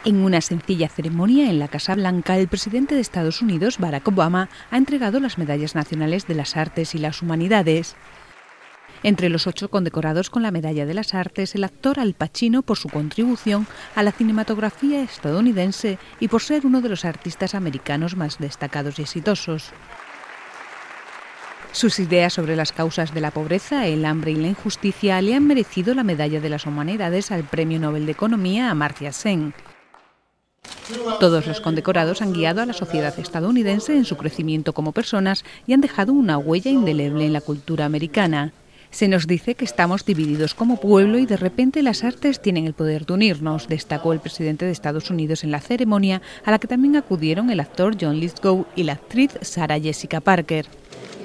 En una sencilla ceremonia en la Casa Blanca, el presidente de Estados Unidos, Barack Obama, ha entregado las medallas nacionales de las artes y las humanidades. Entre los 8 condecorados con la Medalla de las Artes, el actor Al Pacino por su contribución a la cinematografía estadounidense y por ser uno de los artistas americanos más destacados y exitosos. Sus ideas sobre las causas de la pobreza, el hambre y la injusticia le han merecido la Medalla de las Humanidades al Premio Nobel de Economía Amartya Sen. Todos los condecorados han guiado a la sociedad estadounidense en su crecimiento como personas y han dejado una huella indeleble en la cultura americana. Se nos dice que estamos divididos como pueblo y de repente las artes tienen el poder de unirnos, destacó el presidente de Estados Unidos en la ceremonia, a la que también acudieron el actor John Lithgow y la actriz Sarah Jessica Parker.